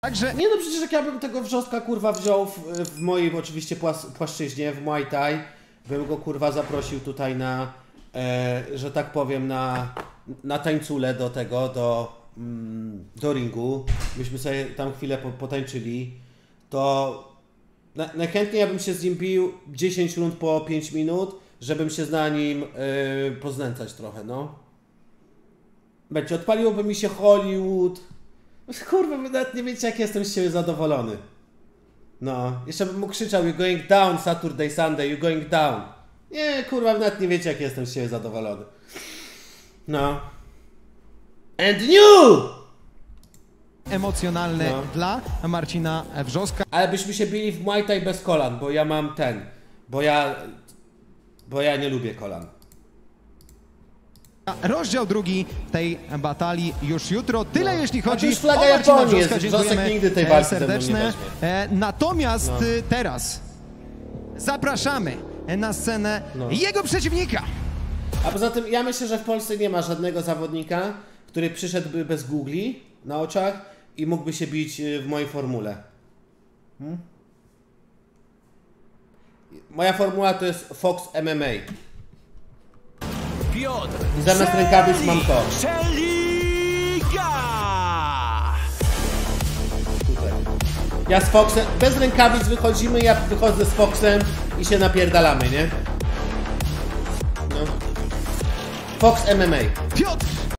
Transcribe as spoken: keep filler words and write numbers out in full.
Także... Nie no, przecież jak ja bym tego wrzostka kurwa wziął w, w mojej oczywiście płas, płaszczyźnie, w Muay Thai, bym go kurwa zaprosił tutaj na, e, że tak powiem, na, na tańcule do tego, do, mm, do ringu. Myśmy sobie tam chwilę po, potańczyli, to na, najchętniej ja bym się z nim bił dziesięć rund po pięć minut, żebym się na nim e, poznęcać trochę, no. Będzie, odpaliłoby mi się Hollywood. Kurwa, wy nawet nie wiecie, jak jestem z siebie zadowolony. No, jeszcze bym mu krzyczał "You're going down Saturday, Sunday, you're going down". Nie, kurwa, wy nawet nie wiecie, jak jestem z siebie zadowolony. No. And new! Emocjonalne no. dla Marcina Wrzoska. Ale byśmy się bili w Muay Thai bez kolan, bo ja mam ten. Bo ja... Bo ja nie lubię kolan. Rozdział drugi tej batalii już jutro. Tyle no. jeśli chodzi już flaga o Marcina Japonii Wrzoska. jest. Dziękujemy nigdy tej walki serdecznie. E, natomiast no. teraz zapraszamy na scenę no. jego przeciwnika. A poza tym ja myślę, że w Polsce nie ma żadnego zawodnika, który przyszedłby bez googli na oczach i mógłby się bić w mojej formule. Hmm? Moja formuła to jest Fox M M A. Piotr I zamiast rękawic mam to. Tutaj. Ja z Foxem, bez rękawic wychodzimy, ja wychodzę z Foxem i się napierdalamy, nie? No. Fox M M A. Piotr